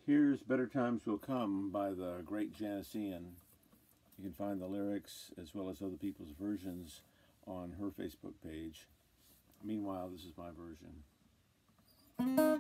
Here's Better Times Will Come by the great Janis. You can find the lyrics as well as other people's versions on her Facebook page. Meanwhile, this is my version.